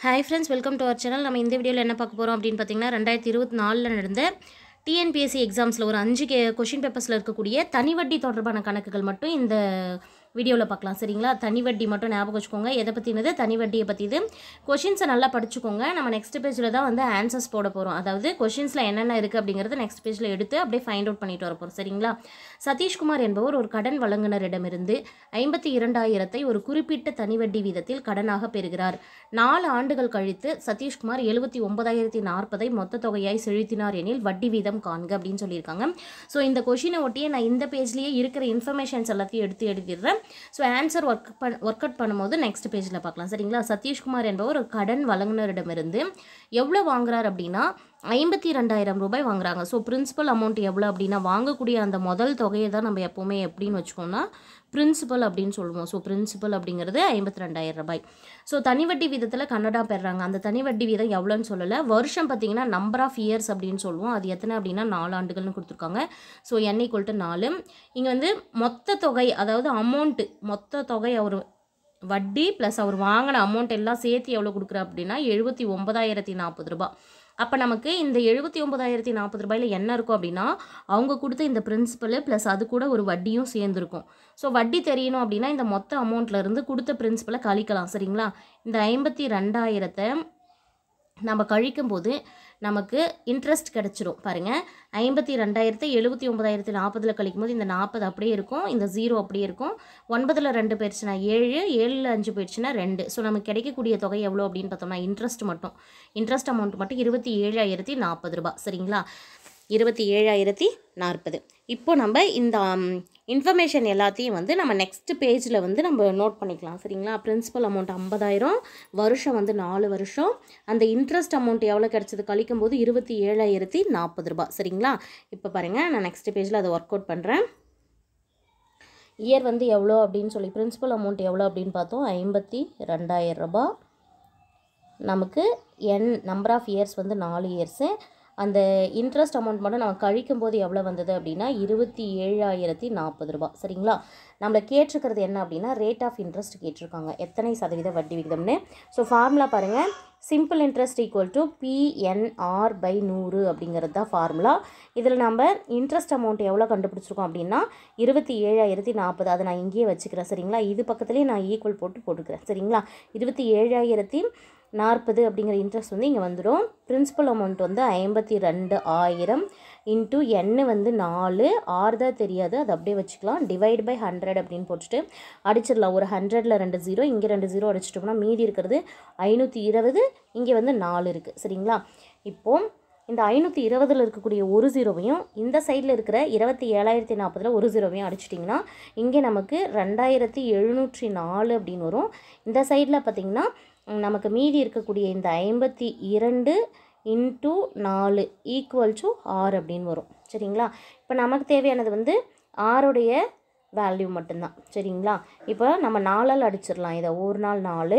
Hi friends, welcome to our channel. நம்ம இந்த வீடியோவில் என்ன பார்க்க போகிறோம் அப்படின்னு பார்த்தீங்கன்னா 2024 நடந்த டிஎன்பிஎஸ்சி எக்ஸாம்ஸில் ஒரு 5 கொஷின் பேப்பர்ஸில் இருக்கக்கூடிய தனி வட்டி தொடர்பான கணக்குகள் மட்டும் இந்த வீடியோவில் பார்க்கலாம். சரிங்களா? தனி வட்டி மட்டும் ஞாபகம் வச்சுக்கோங்க. எதை பற்றினது? தனி வட்டியை பற்றி. இது கொஷின்ஸை நல்லா படிச்சுக்கோங்க. நம்ம நெக்ஸ்ட் பேஜில் தான் வந்து ஆன்சர்ஸ் போட போகிறோம். அதாவது கொஷின்ஸில் என்னென்ன இருக்குது அப்படிங்கிறது நெக்ஸ்ட் பேஜில் எடுத்து அப்படியே ஃபைண்ட் அவுட் பண்ணிட்டு வர போகிறோம். சரிங்களா? சதீஷ்குமார் என்பவர் ஒரு கடன் வழங்குனரிடமிருந்து 52,000 ஒரு குறிப்பிட்ட தனி வட்டி வீதத்தில் கடனாக பெறுகிறார். 4 ஆண்டுகள் கழித்து சதீஷ்குமார் 79,040 மொத்த தொகையாய் செலுத்தினார் எனில் வட்டி வீதம் காண்க அப்படின்னு சொல்லியிருக்காங்க. ஸோ இந்த கொஷினை ஒட்டியே நான் இந்த பேஜ்லேயே இருக்கிற இன்ஃபர்மேஷன்ஸ் எல்லாத்தையும் எடுத்து எழுதிடுறேன். ஸோ ஆன்சர் ஒர்க் அவுட் பண்ணும்போது நெக்ஸ்ட் பேஜில் பார்க்கலாம். சரிங்களா? சதீஷ்குமார் என்பவர் ஒரு கடன் வழங்குனரிடமிருந்து எவ்வளோ வாங்குறார் அப்படின்னா 52,000 ரூபாய் வாங்குறாங்க. ஸோ பிரின்சிபல் அமௌண்ட் எவ்வளோ அப்படின்னா வாங்கக்கூடிய அந்த முதல் தொகையை தான் நம்ம எப்போவுமே எப்படின்னு வச்சுக்கோன்னா பிரின்சிபல் அப்படின்னு சொல்லுவோம். ஸோ பிரின்சிபல் அப்படிங்கிறது 52,000 ரூபாய். ஸோ தனி வட்டி வீதத்தில் கன்னடா பெறுறாங்க. அந்த தனி வட்டி வீதம் எவ்வளோன்னு சொல்லலை. வருஷம் பார்த்தீங்கன்னா நம்பர் ஆஃப் இயர்ஸ் அப்படின்னு சொல்லுவோம். அது எத்தனை அப்படின்னா 4 ஆண்டுகள்னு கொடுத்துருக்காங்க. So n = 4. இங்கே வந்து மொத்த தொகை, அதாவது அமௌண்ட்டு, மொத்த தொகை அவர் வட்டி ப்ளஸ் அவர் வாங்கின அமௌண்ட் எல்லாம் சேர்த்து எவ்வளோ கொடுக்குறா அப்படின்னா 79,040 ரூபாய். அப்போ நமக்கு இந்த 79,040 ரூபாயில் என்ன இருக்கும் அப்படின்னா அவங்க கொடுத்த இந்த பிரின்சிபலு ப்ளஸ் அது கூட ஒரு வட்டியும் சேர்ந்துருக்கும். ஸோ வட்டி தெரியணும் அப்படின்னா இந்த மொத்த அமௌண்ட்லேருந்து கொடுத்த பிரின்சிபலை கழிக்கலாம். சரிங்களா? இந்த 52,000 நம்ம கழிக்கும்போது நமக்கு இன்ட்ரெஸ்ட் கிடச்சிரும். பாருங்கள், 52,000 79,040 கழிக்கும்போது இந்த 40 அப்படியே இருக்கும், இந்த 0 அப்படியே இருக்கும். 9ல் 2 போயிடுச்சுன்னா 7, 7ல் 5 போயிடுச்சுன்னா 2. ஸோ நமக்கு கிடைக்கக்கூடிய தொகை எவ்வளோ அப்படின்னு பார்த்தோம்னா இன்ட்ரெஸ்ட் அமௌண்ட் மட்டும் 27,040 ரூபாய். சரிங்களா? 27,040. இப்போ நம்ம இந்த இன்ஃபர்மேஷன் எல்லாத்தையும் வந்து நம்ம நெக்ஸ்ட் பேஜில் வந்து நம்ம நோட் பண்ணிக்கலாம். சரிங்களா? பிரின்சிபல் அமௌண்ட் 50,000, வருஷம் வந்து 4 வருஷம், அந்த இன்ட்ரெஸ்ட் அமௌண்ட் எவ்வளோ கிடச்சது கழிக்கும்போது 27,040 ரூபாய். சரிங்களா? இப்போ பாருங்கள், நான் நெக்ஸ்ட் பேஜில் அதை ஒர்க் அவுட் பண்ணுறேன். இயர் வந்து எவ்வளோ அப்படின்னு சொல்லி பிரின்சிபல் அமௌண்ட் எவ்வளோ அப்படின்னு பார்த்தோம் 52,000 ரூபாய். நமக்கு நம்பர் ஆஃப் இயர்ஸ் வந்து 4 இயர்ஸு. அந்த இன்ட்ரெஸ்ட் அமௌண்ட் மட்டும் நம்ம கழிக்கும்போது எவ்வளோ வந்தது அப்படின்னா 27,040 ரூபாய். சரிங்களா? நம்மளை கேட்டிருக்கிறது என்ன அப்படின்னா ரேட் ஆஃப் இன்ட்ரெஸ்ட் கேட்டிருக்காங்க, எத்தனை சதவீத வட்டி விகிதம்னு. ஸோ ஃபார்முலா பாருங்கள், சிம்பிள் இன்ட்ரெஸ்ட் = PNR/100 அப்படிங்கிறது தான் ஃபார்முலா. இதில் நம்ம இன்ட்ரெஸ்ட் அமௌண்ட் எவ்வளோ கண்டுபிடிச்சிருக்கோம் அப்படின்னா 27,040. அதை நான் இங்கேயே வச்சுக்கிறேன். சரிங்களா? இது பக்கத்துலேயே நான் ஈக்குவல் போட்டுக்கிறேன். சரிங்களா? 27,040 அப்படிங்கிற இன்ட்ரெஸ்ட் வந்து இங்கே வந்துடும். பிரின்சிபல் அமௌண்ட் வந்து 52,000 இன்ட்டு n வந்து 4, r தான் தெரியாது, அது அப்படியே வச்சுக்கலாம். டிவைட் பை 100 அப்படின்னு போட்டுட்டு அடிச்சிடலாம். ஒரு 100ல் 2 0, இங்கே 2 0 அடிச்சிட்டோம்னா மீதி இருக்கிறது 520, இங்கே வந்து 4 இருக்குது. சரிங்களா? இப்போது இந்த 520ல் இருக்கக்கூடிய ஒரு 0வையும் இந்த சைடில் இருக்கிற 27,040 ஒரு 0வையும் அடிச்சிட்டிங்கன்னா இங்கே நமக்கு 2,704 அப்படின்னு வரும். இந்த சைடில் பார்த்திங்கன்னா நமக்கு மீதி இருக்கக்கூடிய இந்த 52 இன்ட்டு 4 = 6 அப்படின்னு வரும். சரிங்களா? இப்போ நமக்கு தேவையானது வந்து ஆருடைய வேல்யூ மட்டும்தான். சரிங்களா? இப்போ நம்ம 4ஆல் அடிச்சிடலாம். இதை 1 நாள் 4,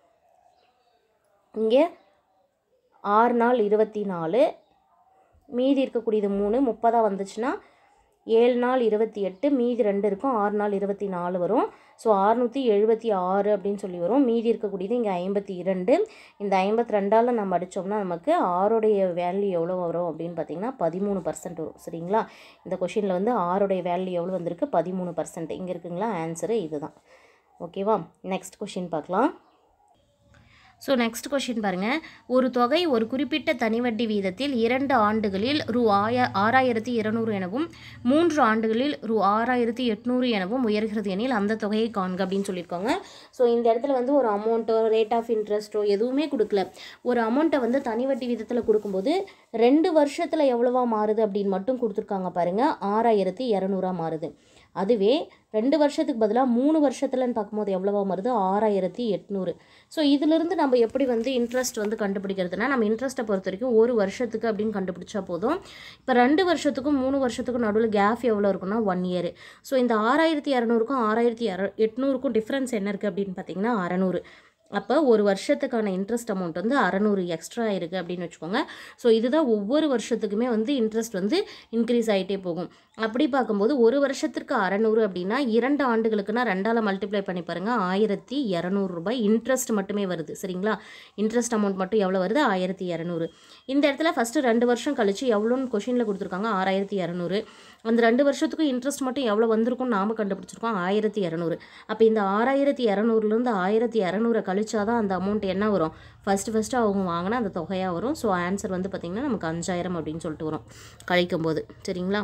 இங்கே 6 நாள் 24, மீதி இருக்கக்கூடியது 3, 30 வந்துச்சுன்னா 7 நாள் 28, மீதி 2 இருக்கும், 6 நாள் 24 வரும். ஸோ 676 அப்படின்னு சொல்லி வரும். மீதி இருக்கக்கூடியது இங்கே 52. இந்த 52ஆல் நம்ம அடித்தோம்னா நமக்கு ஆருடைய வேல்யூ எவ்வளோ வரும் அப்படின்னு பார்த்திங்கன்னா 13% வரும். சரிங்களா? இந்த கொஷினில் வந்து ஆருடைய வேல்யூ எவ்வளோ வந்திருக்கு? 13%. இங்கே இருக்குங்களா? ஆன்சரு இதுதான். ஓகேவா? நெக்ஸ்ட் கொஷின் பார்க்கலாம். ஸோ நெக்ஸ்ட் கொஷின் பாருங்கள், ஒரு தொகை ஒரு குறிப்பிட்ட தனி வட்டி வீதத்தில் 2 ஆண்டுகளில் ரூ. 6,200 எனவும் 3 ஆண்டுகளில் ரூ. 6,800 எனவும் உயர்கிறது எனில் அந்த தொகையை காண்க அப்படின்னு சொல்லியிருக்காங்க. ஸோ இந்த இடத்துல வந்து ஒரு அமௌண்ட்டோ ரேட் ஆஃப் இன்ட்ரெஸ்ட்டோ எதுவுமே கொடுக்கல. ஒரு அமௌண்ட்டை வந்து தனி வட்டி வீதத்தில் கொடுக்கும்போது 2 வருஷத்தில் எவ்வளவா மாறுது அப்படின்னு மட்டும் கொடுத்துருக்காங்க. பாருங்கள், 6,200 மாறுது. அதுவே 2 வருஷத்துக்கு பதிலாக 3 வருஷத்துலன்னு பார்க்கும்போது எவ்வளவா வருது? 6,800. ஸோ இதிலிருந்து நம்ம எப்படி வந்து இன்ட்ரெஸ்ட் வந்து கண்டுபிடிக்கிறதுனா நம்ம இன்ட்ரெஸ்ட்டை பொறுத்த வரைக்கும் 1 வருஷத்துக்கு அப்படின்னு கண்டுபிடிச்சா போதும். இப்போ 2 வருஷத்துக்கும் 3 வருஷத்துக்கும் நடுவில் கேப் எவ்வளோ இருக்குன்னா 1 இயர். ஸோ இந்த 6,200க்கும் 6,800க்கும் டிஃப்ரென்ஸ் என்ன இருக்குது அப்படின்னு பார்த்தீங்கன்னா 600. அப்போ ஒரு வருஷத்துக்கான இன்ட்ரெஸ்ட் அமௌண்ட் வந்து 600 எக்ஸ்ட்ரா இருக்குது அப்படின்னு வச்சுக்கோங்க. ஸோ இதுதான் ஒவ்வொரு வருஷத்துக்குமே வந்து இன்ட்ரெஸ்ட் வந்து இன்க்ரீஸ் ஆகிட்டே போகும். அப்படி பார்க்கும்போது ஒரு வருஷத்திற்கு 600 அப்படின்னா 2 ஆண்டுகளுக்குன்னா 2ஆல் மல்டிப்ளை பண்ணி பாருங்கள், 1200 ரூபாய் இன்ட்ரெஸ்ட் மட்டுமே வருது. சரிங்களா? இன்ட்ரெஸ்ட் அமௌண்ட் மட்டும் எவ்வளோ வருது? 1200. இந்த இடத்துல ஃபஸ்ட்டு 2 வருஷம் கழிச்சு எவ்வளோன்னு கொஷினில் கொடுத்துருக்காங்க, 6200. அந்த 2 வருஷத்துக்கும் இன்ட்ரெஸ்ட் மட்டும் எவ்வளோ வந்திருக்கும்னு நாம் கண்டுபிடிச்சிருக்கோம், 1200. அப்போ இந்த 6200லேருந்து 1200 கழிச்சா தான் அந்த அமௌண்ட் என்ன வரும்? ஃபஸ்ட்டு அவங்க வாங்கினா அந்த தொகையாக வரும். ஸோ ஆன்சர் வந்து பார்த்திங்கன்னா நமக்கு 5000 அப்படின்னு சொல்லிட்டு வரும் கழிக்கும்போது. சரிங்களா?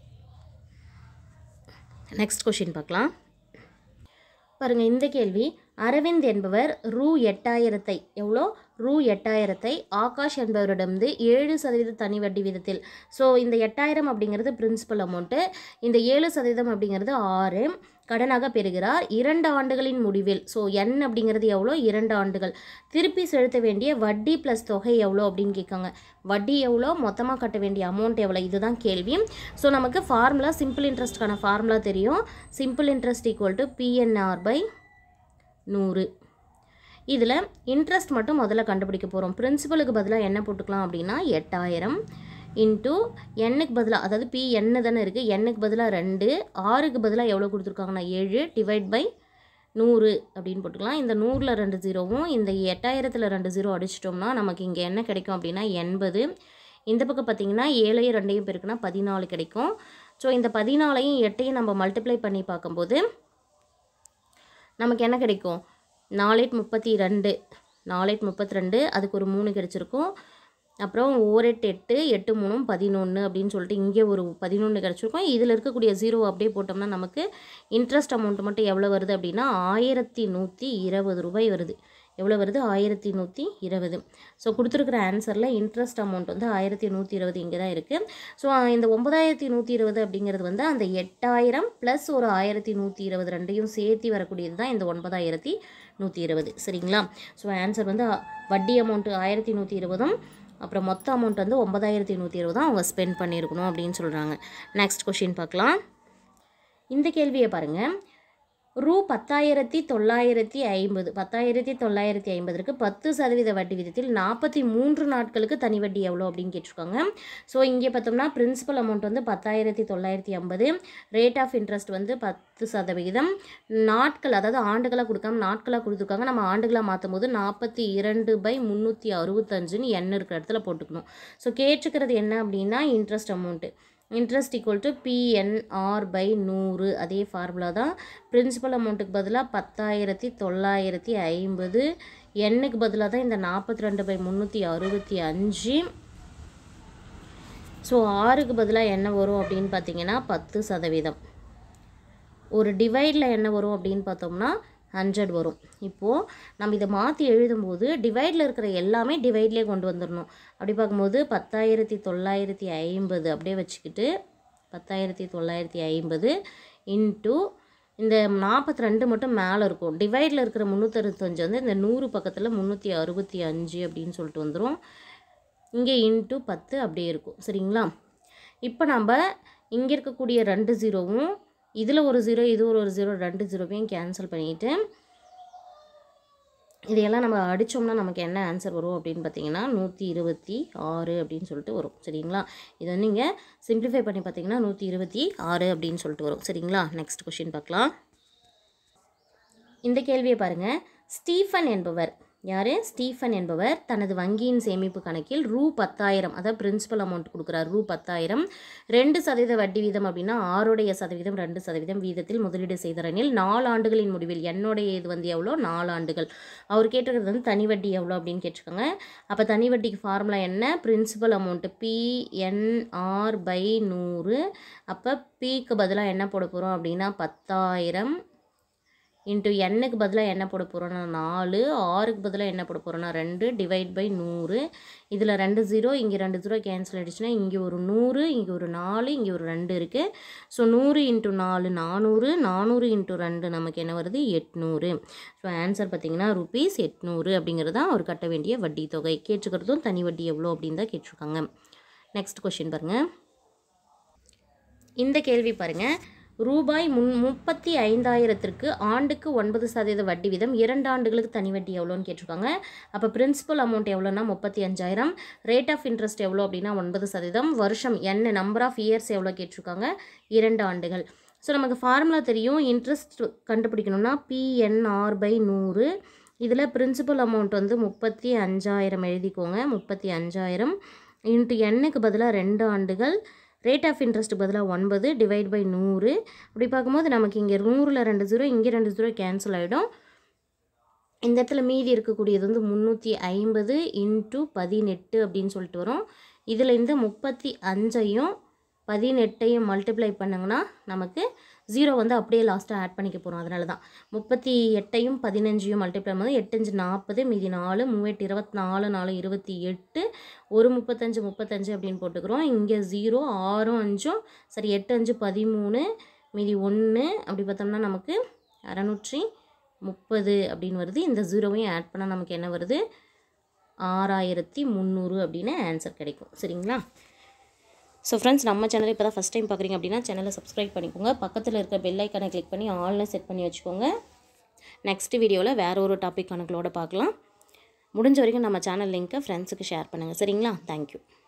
நெக்ஸ்ட் கொஷின் பார்க்கலாம். பாருங்கள், இந்த கேள்வி, அரவிந்த் என்பவர் ரூ. 8000 எவ்வளோ? ரூ. 8000 ஆகாஷ் என்பவரிடமிருந்து 7% தனி வட்டி வீதத்தில். ஸோ இந்த 8000 அப்படிங்கிறது பிரின்சிபல் அமௌண்ட்டு, இந்த 7% அப்படிங்கிறது 6 கடனாக பெறுகிறார் 2 ஆண்டுகளின் முடிவில். ஸோ n அப்படிங்கிறது எவ்வளோ? 2 ஆண்டுகள். திருப்பி செலுத்த வேண்டிய வட்டி ப்ளஸ் தொகை எவ்வளோ அப்படின்னு கேட்காங்க. வட்டி எவ்வளோ, மொத்தமாக கட்ட வேண்டிய அமௌண்ட் எவ்வளோ, இதுதான் கேள்வி. ஸோ நமக்கு ஃபார்முலா, சிம்பிள் இன்ட்ரெஸ்ட்கான ஃபார்முலா தெரியும். Simple interest equal to PNR/100. இதில் இன்ட்ரெஸ்ட் மட்டும் முதல்ல கண்டுபிடிக்க போகிறோம். பிரின்சிபலுக்கு பதிலாக என்ன போட்டுக்கலாம் அப்படின்னா 8000 இன்ட்டு எண்ணுக்கு பதிலாக, அதாவது PN தானே இருக்குது, எண்ணுக்கு பதிலாக 2, 6க்கு பதிலாக எவ்வளோ கொடுத்துருக்காங்கன்னா 7 டிவைட் பை 100 அப்படின்னு போட்டுக்கலாம். இந்த 100ல் 2 ஜீரோவும் இந்த 8000ல் 2 ஜீரோ அடிச்சிட்டோம்னா நமக்கு இங்கே என்ன கிடைக்கும் அப்படின்னா 80. இந்த பக்கம் பார்த்திங்கன்னா 7ஐயும் 2ஐயும் பெருக்குனா 14 கிடைக்கும். ஸோ இந்த 14ஐயும் 8ஐயும் நம்ம மல்டிப்ளை பண்ணி பார்க்கும்போது நமக்கு என்ன கிடைக்கும்? 4 8 32, 4 8 32, அதுக்கு ஒரு 3 கிடச்சிருக்கும். அப்புறம் 1 8 8, 8 3 11 அப்படின்னு சொல்லிட்டு இங்கே ஒரு 11 கிடச்சிருக்கும். இதில் இருக்கக்கூடிய ஜீரோ அப்படியே போட்டோம்னா நமக்கு இன்ட்ரெஸ்ட் அமௌண்ட் மட்டும் எவ்வளோ வருது அப்படின்னா 1120 ரூபாய் வருது. எவ்வளோ வருது? 1120. ஸோ கொடுத்துருக்குற ஆன்சரில் இன்ட்ரெஸ்ட் அமௌண்ட் வந்து 1120 இங்கே தான் இருக்குது. ஸோ இந்த 9120 அப்படிங்கிறது வந்து அந்த 8000 ப்ளஸ் ஒரு 1120 ரெண்டையும் சேர்த்து வரக்கூடியது தான் இந்த 9120. சரிங்களா? ஸோ ஆன்சர் வந்து வட்டி அமௌண்ட்டு 1120, அப்புறம் மொத்த அமௌண்ட் வந்து 9120 அவங்க ஸ்பெண்ட் பண்ணியிருக்கணும் அப்படின்னு சொல்கிறாங்க. நெக்ஸ்ட் கொஷின் பார்க்கலாம். இந்த கேள்வியை பாருங்கள். ரூ. 10,950, 10,950க்கு 10% வட்டி விதத்தில் 43 நாட்களுக்கு தனி வட்டி எவ்வளோ அப்படின்னு கேட்டிருக்காங்க. ஸோ இங்கே பார்த்தோம்னா பிரின்சிபல் அமௌண்ட் வந்து 10,950, ரேட் ஆஃப் இன்ட்ரெஸ்ட் வந்து 10%, நாட்கள் அதாவது ஆண்டுகளாக கொடுக்காம நாட்களாக கொடுத்துருக்காங்க. நம்ம ஆண்டுகளாக மாற்றும் போது 42/365ன்னு எண் இருக்கிற இடத்துல போட்டுக்கணும். ஸோ கேட்டிருக்கிறது என்ன அப்படின்னா interest amount. Interest equal to PNR/100. அதே ஃபார்முலா தான். பிரின்சிபல் அமௌண்ட்டுக்கு பதிலாக 10,950, எண்ணுக்கு பதிலாக தான் இந்த 42/365. ஸோ 6க்கு பதிலாக என்ன வரும் அப்படின்னு பார்த்தீங்கன்னா 10%. ஒரு டிவைடில் என்ன வரும் அப்படின்னு பார்த்தோம்னா 100 வரும். இப்போது நம்ம இதை மாற்றி எழுதும்போது டிவைடில் இருக்கிற எல்லாமே டிவைட்லேயே கொண்டு வந்துடணும். அப்படி பார்க்கும்போது 10,950 அப்படியே வச்சுக்கிட்டு 10,950 இன்ட்டு இந்த 42 மட்டும் மேலே இருக்கும். டிவைடில் இருக்கிற 365 வந்து இந்த 100 பக்கத்தில் 365 அப்படின்னு சொல்லிட்டு வந்துடும். இங்கே இன்ட்டு 10 அப்படியே இருக்கும். சரிங்களா? இப்போ நம்ம இங்கே இருக்கக்கூடிய 2 ஜீரோவும் இதில் ஒரு ஜீரோ இது ஒரு ஜீரோ 2 ஜீரோவையும் கேன்சல் பண்ணிவிட்டு இதையெல்லாம் நம்ம அடித்தோம்னா நமக்கு என்ன ஆன்சர் வரும் அப்படின்னு பார்த்தீங்கன்னா 126 அப்படின்னு சொல்லிட்டு வரும். சரிங்களா? இதை வந்து இங்கே சிம்பிளிஃபை பண்ணி பார்த்தீங்கன்னா 126 அப்படின்னு சொல்லிட்டு வரும். சரிங்களா? நெக்ஸ்ட் கொஷின் பார்க்கலாம். இந்த கேள்வியை பாருங்கள். ஸ்டீஃபன் என்பவர், யார்? ஸ்டீஃபன் என்பவர் தனது வங்கியின் சேமிப்பு கணக்கில் ரூ. 10,000, அதாவது பிரின்சிபல் அமௌண்ட் கொடுக்குறார் ரூ. 10,000, 2% வட்டி வீதம் அப்படின்னா 6% 2% வீதத்தில் முதலீடு செய்தரனில் 4 ஆண்டுகளின் முடிவில் என்னுடைய இது வந்து எவ்வளோ? 4 ஆண்டுகள். அவர் கேட்டிருக்கிறது வந்து தனி வட்டி எவ்வளோ அப்படின்னு கேட்டிருக்காங்க. அப்போ தனி வட்டிக்கு ஃபார்முலா என்ன? Principal amount PNR/100. அப்போ பிக்கு பதிலாக என்ன போட போகிறோம் அப்படின்னா 10,000 இன்ட்டு எண்ணுக்கு பதிலாக என்ன போட போகிறோன்னா 4, 6க்கு பதிலாக என்ன போட போகிறோன்னா 2 டிவைட் பை 100. இதில் 2 ஜீரோ, இங்கே 2 ஜீரோ கேன்சல் ஆகிடுச்சுன்னா இங்கே ஒரு 100, இங்கே ஒரு 4, இங்கே ஒரு 2 இருக்குது. ஸோ 100 × 4 400, 400 × 2 நமக்கு என்ன வருது? 800. ஸோ ஆன்சர் பார்த்திங்கன்னா ₹800 அப்படிங்கிறது தான் அவர் கட்ட வேண்டிய வட்டி தொகை. கேட்டிருக்கிறதும் தனி வட்டி எவ்வளோ அப்படின்னு தான் கேட்டிருக்காங்க. நெக்ஸ்ட் கொஷின் பாருங்கள். இந்த கேள்வி பாருங்கள். ரூபாய் 35,000க்கு ஆண்டுக்கு 9% வட்டி வீதம் 2 ஆண்டுகளுக்கு தனி வட்டி எவ்வளோன்னு கேட்டிருக்காங்க. அப்போ பிரின்சிபல் அமௌண்ட் எவ்வளோன்னா 35,000, ரேட் ஆஃப் இன்ட்ரெஸ்ட் எவ்வளோ அப்படின்னா 9%, வருஷம் என்ன நம்பர் ஆஃப் இயர்ஸ் எவ்வளோ கேட்டிருக்காங்க 2 ஆண்டுகள். ஸோ நமக்கு ஃபார்முலா தெரியும். இன்ட்ரெஸ்ட் கண்டுபிடிக்கணும்னா PNR/100. இதில் பிரின்சிபல் அமௌண்ட் வந்து 35,000 எழுதிக்கோங்க. 35,000 இன்ட்டு எண்ணுக்கு பதிலாக 2 ஆண்டுகள், ரேட் ஆஃப் இன்ட்ரெஸ்ட் பதிலாக 9 டிவைட் பை 100. அப்படி பார்க்கும்போது நமக்கு இங்கே 100ல் 2 0, இங்கே 2 0 கேன்சல் ஆகிடும். இந்த இடத்துல மீதி இருக்கக்கூடியது வந்து 350 இன்ட்டு 18 அப்படின்னு சொல்லிட்டு வரும். இதில் இந்த 35ஐயும் 18ஐயும் மல்டிப்ளை பண்ணுங்கன்னா நமக்கு 0 வந்து அப்படியே லாஸ்ட்டாக ஆட் பண்ணிக்க போகிறோம். அதனால தான் 38ஐயும் 15ஐயும் மல்டிப்ளை பண்ணும்போது 8 5 40, மீதி 4, 3 8 24, 4 28, ஒரு 35 அப்படின்னு போட்டுக்கிறோம். இங்கே 0, 6 5 சரி 8 5 13, மீதி 1 அப்படி பார்த்தோம்னா நமக்கு 630 அப்படின்னு வருது. இந்த 0வையும் ஆட் பண்ணால் நமக்கு என்ன வருது 6,300 அப்படின்னு ஆன்சர் கிடைக்கும். சரிங்களா? ஸோ ஃப்ரெண்ட்ஸ், நம்ம சேனலை இப்போ தான் ஃபஸ்ட் டைம் பார்க்குறீங்க அப்படின்னா சேனலை சப்ஸ்கிரைப் பண்ணிக்கோங்க. பக்கத்தில் இருக்க பெல் ஐக்கானை கிளிக் பண்ணி ஆல்னு செட் பண்ணி வச்சுக்கோங்க. நெக்ஸ்ட் வீடியோவில் வேறு ஒரு டாபிக் கணக்குகளோடு பார்க்கலாம். முடிஞ்ச வரைக்கும் நம்ம சேனல் லிங்க்கை ஃப்ரெண்ட்ஸுக்கு ஷேர் பண்ணுங்கள். சரிங்களா? தேங்க்யூ.